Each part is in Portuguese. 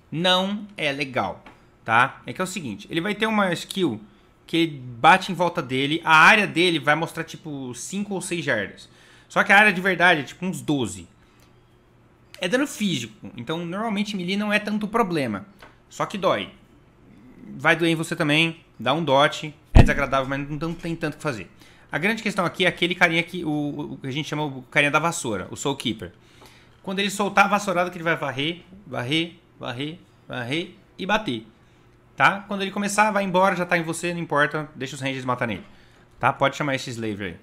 não é legal, tá? É que é o seguinte, ele vai ter uma skill que ele bate em volta dele, a área dele vai mostrar tipo 5 ou 6 jardas. Só que a área de verdade é tipo uns 12. É dano físico, então normalmente melee não é tanto problema. Só que dói. Vai doer em você também, dá um dot, é desagradável, mas não tem tanto o que fazer. A grande questão aqui é aquele carinha que o que a gente chama o carinha da vassoura, o Soul Keeper. Quando ele soltar a vassourada que ele vai varrer, varrer, varrer, varrer e bater. Tá? Quando ele começar, vai embora, já tá em você, não importa, deixa os rangers matar nele. Tá? Pode chamar esse Slave aí.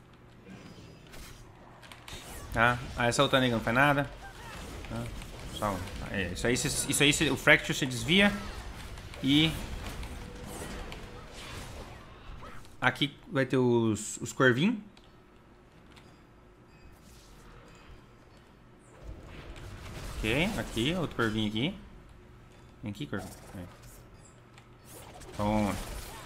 Tá? Ah, essa outra nega não faz nada. Tá? Só, isso aí, o Fracture se desvia. E aqui vai ter os corvinhos. Ok, aqui, outro corvinho aqui. Vem aqui, corvinho. Pronto.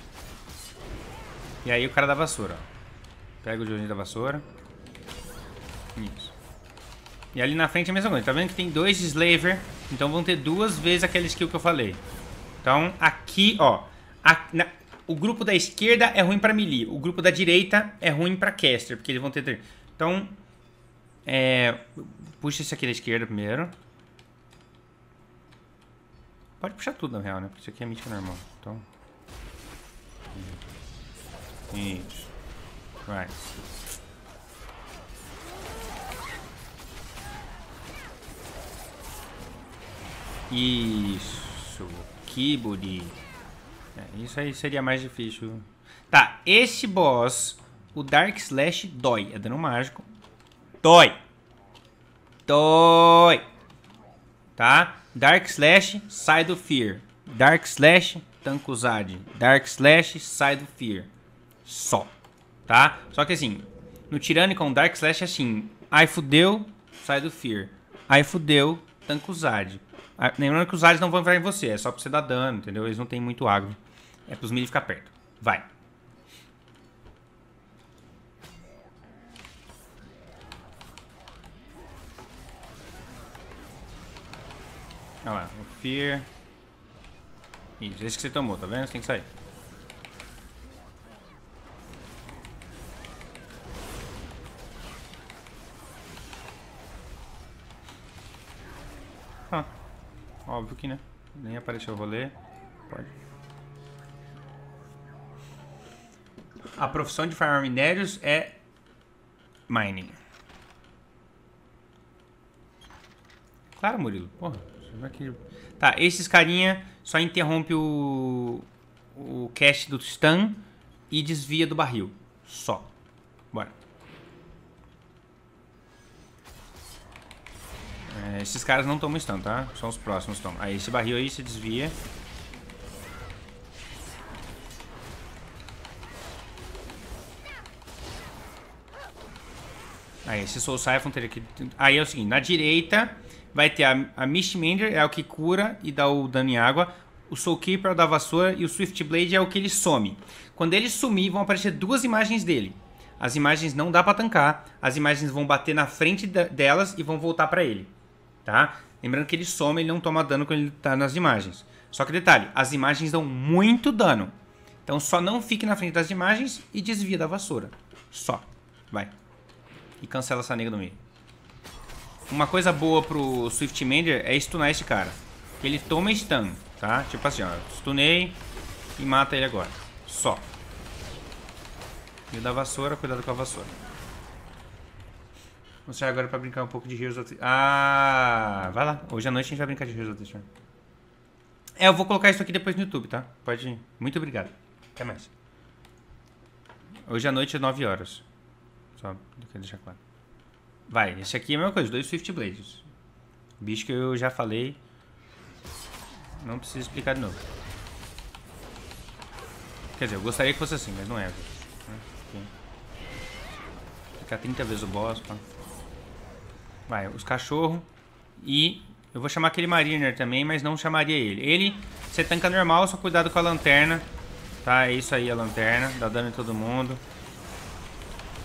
E aí o cara da vassoura, ó. Pega o Johnny da vassoura. Isso. E ali na frente é a mesma coisa. Tá vendo que tem 2 de Slaver. Então vão ter 2 vezes aquela skill que eu falei. Então aqui, ó. O grupo da esquerda é ruim pra melee. O grupo da direita é ruim pra caster. Porque eles vão ter... Então... puxa esse aqui da esquerda primeiro. Pode puxar tudo, na real, né? Porque isso aqui é mítica normal. Então... Isso. Vai. Isso. Que bonito. Isso aí seria mais difícil. Tá, esse boss, o Dark Slash dói. É dano mágico. Dói. Dói. Tá? Dark Slash, sai do Fear. Dark Slash, Tankuzade. Dark Slash, sai do Fear. Só. Tá? Só que assim, no Tyrannicon, Dark Slash é assim. Ai fudeu, sai do Fear. Ai fudeu, Tankuzade. Lembrando que os Zades não vão entrar em você. É só pra você dar dano, entendeu? Eles não tem muito agro. É pros melee ficar perto. Vai. Olha lá, o Fear. Isso, esse que você tomou, tá vendo? Você tem que sair. Ah, óbvio que né. Nem apareceu o rolê. Pode. A profissão de farmar minérios é mining. Claro, Murilo. Porra, você vai que... Tá, esses carinha só interrompe o cast do stun e desvia do barril. Só. Bora. Esses caras não tomam stun, tá? São os próximos que tomam. Aí esse barril aí se desvia. Aí esse Soul Siphon teria que... Aí é o seguinte, na direita vai ter a Mistmender, é o que cura e dá o dano em água. O Soul Keeper é o da vassoura e o Swift Blade é o que ele some. Quando ele sumir, vão aparecer 2 imagens dele. As imagens não dá pra tancar. As imagens vão bater na frente delas e vão voltar pra ele. Tá? Lembrando que ele some, ele não toma dano quando ele tá nas imagens. Só que detalhe, as imagens dão muito dano. Então só não fique na frente das imagens e desvia da vassoura. Só. Vai. E cancela essa nega no meio. Uma coisa boa pro Swift Mender é stunar esse cara. Ele toma stun, tá? Tipo assim, ó. Stunei e mata ele agora. Só. E o da vassoura, cuidado com a vassoura. Vou sair agora pra brincar um pouco de Heroes of the... Ah, vai lá. Hoje à noite a gente vai brincar de Heroes of the Storm. Eu vou colocar isso aqui depois no YouTube, tá? Pode ir. Muito obrigado. Até mais. Hoje à noite é 9 horas. Só quero deixar claro. Vai, esse aqui é a mesma coisa, 2 Swift Blades. Bicho que eu já falei. Não preciso explicar de novo. Quer dizer, eu gostaria que fosse assim, mas não é. Ficar 30 vezes o boss, pá. Vai, os cachorros. E eu vou chamar aquele Mariner também, mas não chamaria ele. Ele, você tanca normal, só cuidado com a lanterna. Tá, é isso aí a lanterna. Dá dano em todo mundo.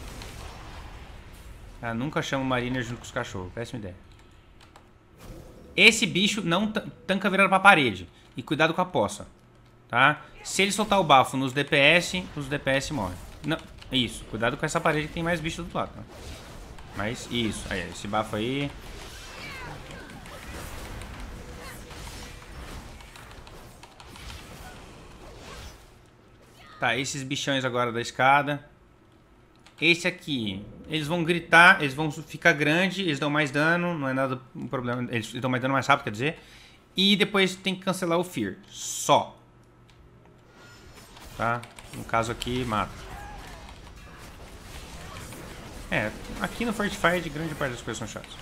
Ah, nunca chamo o Mariner junto com os cachorros. Péssima ideia. Esse bicho não tanca virado pra parede. E cuidado com a poça. Tá? Se ele soltar o bafo nos DPS, os DPS morrem. Não, isso. Cuidado com essa parede que tem mais bicho do outro lado. Tá? Mas isso. Aí, esse bafo aí. Tá, esses bichões agora da escada. Esse aqui, eles vão gritar, eles vão ficar grande, eles dão mais dano, não é nada um problema, eles dão mais dano mais rápido, quer dizer. E depois tem que cancelar o Fear, só. Tá? No caso aqui, mata. É, aqui no Fortified, grande parte das coisas são chatas.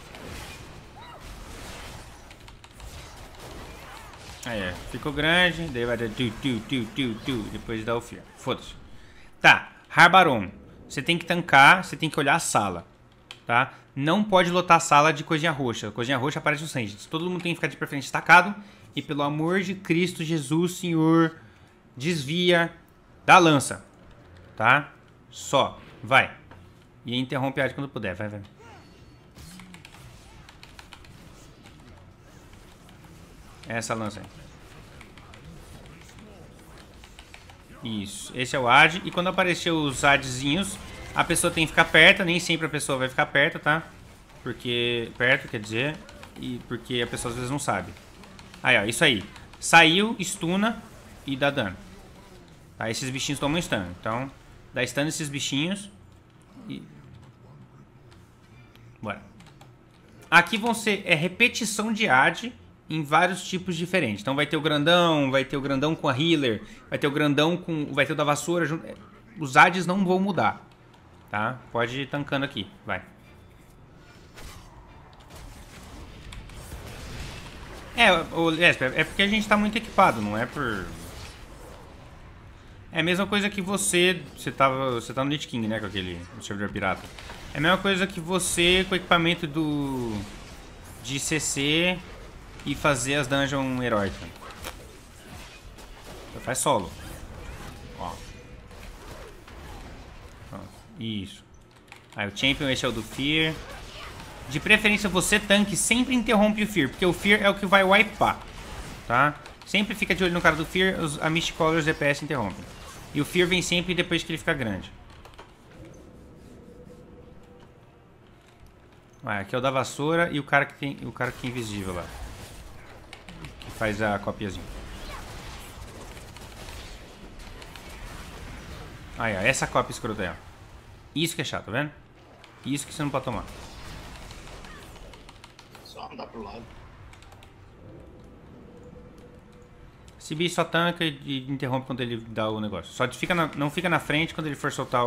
Aí é, ficou grande, daí vai dar depois dá o Fear. Foda-se. Tá, Harbaron. Você tem que tancar, você tem que olhar a sala, tá? Não pode lotar a sala de coisinha roxa. Coisinha roxa aparece nos ranges. Todo mundo tem que ficar de preferência destacado. E pelo amor de Cristo, Jesus, Senhor, desvia da lança, tá? Só, vai. E interrompe a área quando puder, vai, vai. Essa lança aí. Isso, esse é o AD. E quando aparecer os ADzinhos, a pessoa tem que ficar perto. Nem sempre a pessoa vai ficar perto, tá? Porque... Perto, quer dizer... E porque a pessoa às vezes não sabe. Aí, ó, isso aí. Saiu, stuna e dá dano. Tá? Esses bichinhos tomam stun. Então, dá stun nesses bichinhos. E... Bora. Aqui vão ser... É repetição de AD em vários tipos diferentes. Então vai ter o grandão com a healer, vai ter o grandão com... Vai ter o da vassoura. Os ADs não vão mudar. Tá? Pode ir tancando aqui. Vai. É porque a gente tá muito equipado, não é por... É a mesma coisa que você... Você tá no Lich King, né? Com aquele servidor pirata. É a mesma coisa que você com o equipamento de CC... E fazer as dungeons heróicas. Você faz solo. Ó. Pronto. Isso. Aí o Champion, esse é o do Fear. De preferência você tanque, sempre interrompe o Fear. Porque o Fear é o que vai wipear. Tá? Sempre fica de olho no cara do Fear. A Mist Caller e os DPS interrompem. E o Fear vem sempre depois que ele fica grande. Aqui é o da vassoura e o cara que é invisível lá. Faz a copiazinha. Aí, ó. Essa cópia escrota aí, ó. Isso que é chato, tá vendo? Isso que você não pode tomar. Só andar pro lado. Esse bicho só tanca e interrompe quando ele dá o negócio. Só não fica na frente quando ele for soltar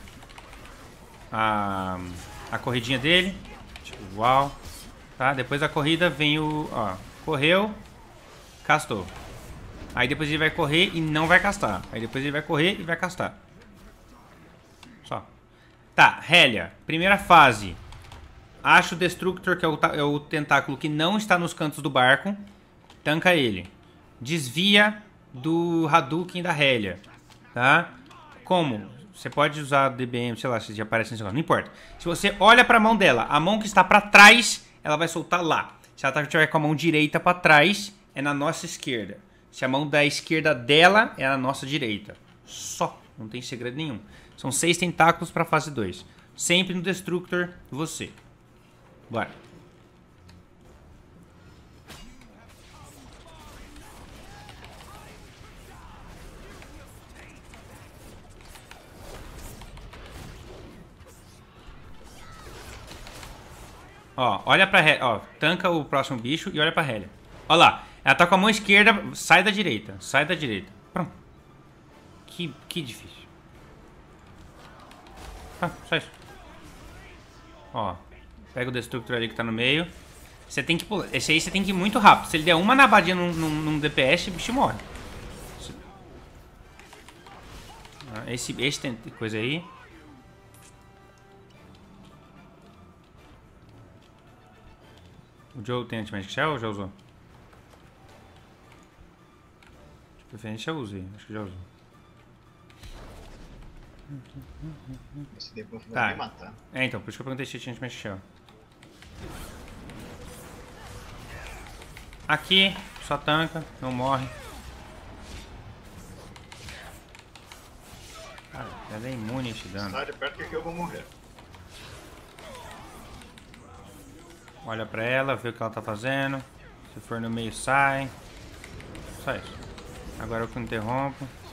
a corridinha dele. Tipo, uau. Tá? Depois da corrida vem o... Ó, correu... Castou. Aí depois ele vai correr e não vai castar. Aí depois ele vai correr e vai castar. Só. Tá, Helia. Primeira fase. Acha o Destructor, que é o tentáculo que não está nos cantos do barco. Tanca ele. Desvia do Hadouken da Helia. Tá? Como? Você pode usar DBM, sei lá, se já aparece nesse negócio. Não importa. Se você olha pra mão dela, a mão que está pra trás, ela vai soltar lá. Se ela estiver com a mão direita pra trás... É na nossa esquerda. Se a mão da esquerda dela é na nossa direita. Só. Não tem segredo nenhum. São 6 tentáculos para fase 2. Sempre no Destructor, você. Bora. Ó, olha pra Helia. Ó, tanca o próximo bicho e olha pra Helia. Olha lá. Ela tá com a mão esquerda, sai da direita. Sai da direita. Pronto. Que difícil. Ah, só isso. Ó. Pega o Destructor ali que tá no meio. Você tem que pular. Esse aí você tem que ir muito rápido. Se ele der uma nabadinha num DPS, o bicho morre. Esse tem coisa aí. O Joe tem Anti-Magic Shell ou já usou? De preferência eu usei, acho que já usou. Esse debuff vai me matar. É, então, por isso que eu perguntei se tinha Anti-Magic Shell. Aqui, só tanca, não morre. Cara, ela é imune a esse dano. Sai de perto que eu vou morrer. Olha pra ela, vê o que ela tá fazendo. Se for no meio, sai. Só isso. Agora eu que interrompo.